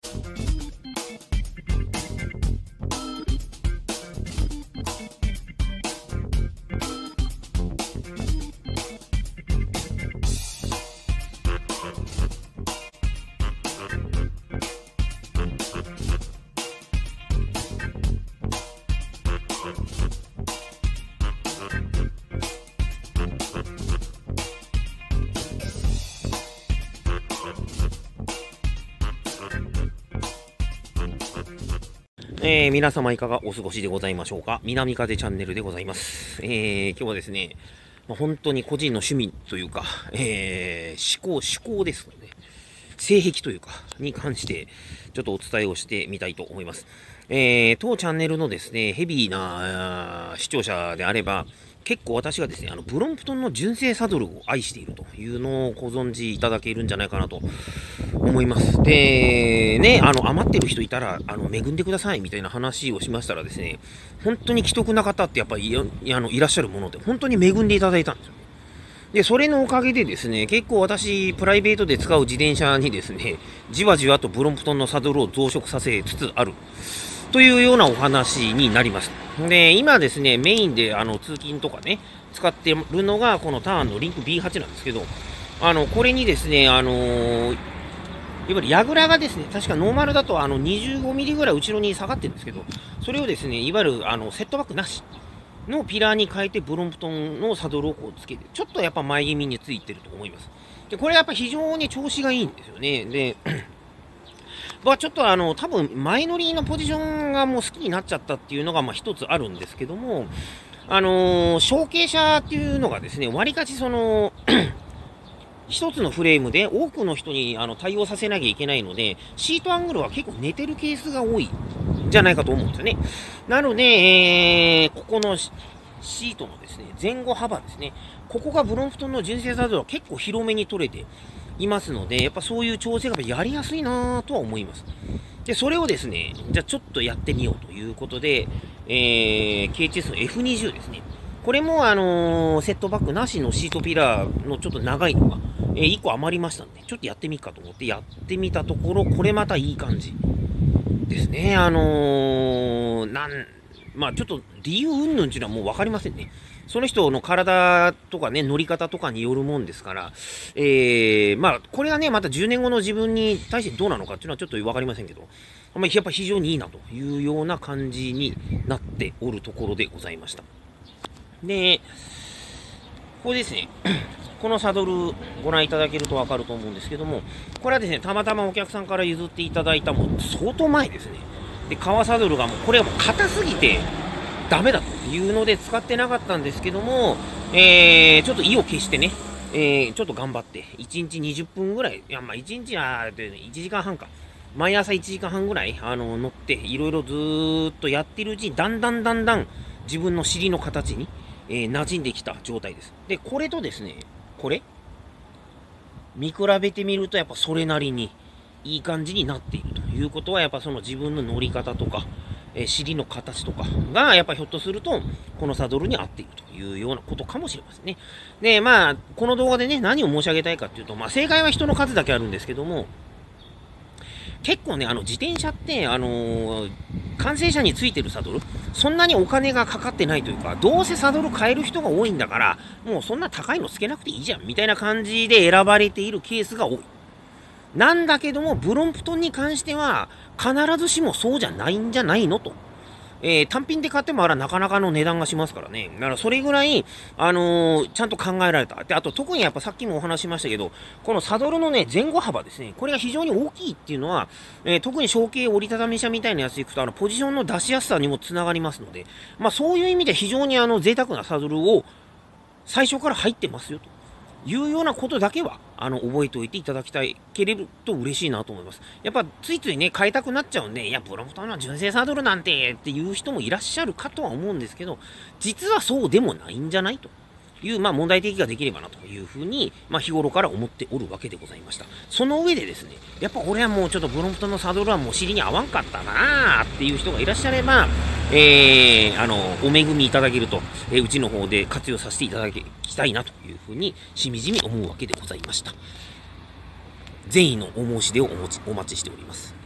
皆様いかがお過ごしでございましょうか。南風チャンネルでございます。今日はですね、本当に個人の趣味というか、思考ですので、性癖というか、に関して、ちょっとお伝えをしてみたいと思います。当チャンネルのですね、ヘビーな視聴者であれば、結構私がですね、ブロンプトンの純正サドルを愛しているというのをご存知いただけるんじゃないかなと思います。で、ね、余ってる人いたら、恵んでくださいみたいな話をしましたらですね、本当に既得な方ってやっぱりいらっしゃるもので、本当に恵んでいただいたんですよ。で、それのおかげでですね、結構私、プライベートで使う自転車にですね、じわじわとブロンプトンのサドルを増殖させつつある。というようなお話になります。で、今ですね、メインで通勤とかね、使ってるのが、このターンのリンク B8 なんですけど、これにですね、いわゆる櫓がですね、確かノーマルだと25ミリぐらい後ろに下がってるんですけど、それをですね、いわゆるセットバックなしのピラーに変えてブロンプトンのサドルをこうつけて、ちょっとやっぱ前気味についてると思います。で、これやっぱ非常に調子がいいんですよね。で、ちょっと多分前乗りのポジションがもう好きになっちゃったっていうのが一つあるんですけども、小径車っていうのがですね、わりかし一つのフレームで多くの人に対応させなきゃいけないので、シートアングルは結構寝てるケースが多いんじゃないかと思うんですよね。なので、ここのシートのですね、前後幅ですね、ここがブロンプトンの純正サドルは結構広めに取れていますので、やっぱそういう調整がやりやすいなとは思います。で、それをですね、じゃあちょっとやってみようということで、KHS の F20 ですね。これもセットバックなしのシートピラーのちょっと長いのが、1個余りましたんで、ちょっとやってみっかと思ってやってみたところ、これまたいい感じですね。ちょっと理由云々っていうのはもう分かりませんね。その人の体とかね、乗り方とかによるもんですから、これがね、また10年後の自分に対してどうなのかっていうのはちょっと分かりませんけど、やっぱ非常にいいなというような感じになっておるところでございました。で、これですね、このサドルご覧いただけると分かると思うんですけども、これはですね、たまたまお客さんから譲っていただいたもう相当前ですね。で、革サドルがもうこれはもう硬すぎてダメだというので使ってなかったんですけども、ちょっと意を決してね、ちょっと頑張って、1日20分ぐらい、1日は1時間半か。毎朝1時間半ぐらい乗って、いろいろずーっとやってるうちに、だんだん自分の尻の形に、馴染んできた状態です。で、これとですね、これ見比べてみると、やっぱそれなりにいい感じになっているということは、やっぱその自分の乗り方とか、尻の形とかが、やっぱひょっとすると、このサドルに合っているというようなことかもしれませんね。で、この動画でね、何を申し上げたいかっていうと、正解は人の数だけあるんですけども、結構ね、自転車って、完成車についてるサドル、そんなにお金がかかってないというか、どうせサドル買える人が多いんだから、もうそんな高いのつけなくていいじゃん、みたいな感じで選ばれているケースが多い。なんだけども、ブロンプトンに関しては、必ずしもそうじゃないんじゃないのと。単品で買ってもあらなかなかの値段がしますからね。だからそれぐらい、ちゃんと考えられた。で、あと特にやっぱさっきもお話ししましたけど、このサドルのね、前後幅ですね。これが非常に大きいっていうのは、特に小径折りたたみ車みたいなやつでいくと、ポジションの出しやすさにもつながりますので、そういう意味で非常に贅沢なサドルを最初から入ってますよと。いうようなことだけは、覚えておいていただきたいければと嬉しいなと思います。やっぱ、ついついね、変えたくなっちゃうんで、いや、ブロンプトンは純正サドルなんて、っていう人もいらっしゃるかとは思うんですけど、実はそうでもないんじゃないという、問題提起ができればなというふうに、日頃から思っておるわけでございました。その上でですね、やっぱ俺はもうちょっとブロンプトンのサドルはもう尻に合わんかったなーっていう人がいらっしゃれば、お恵みいただけると、うちの方で活用させていただきたいなというふうに、しみじみ思うわけでございました。善意のお申し出をお待ちしております。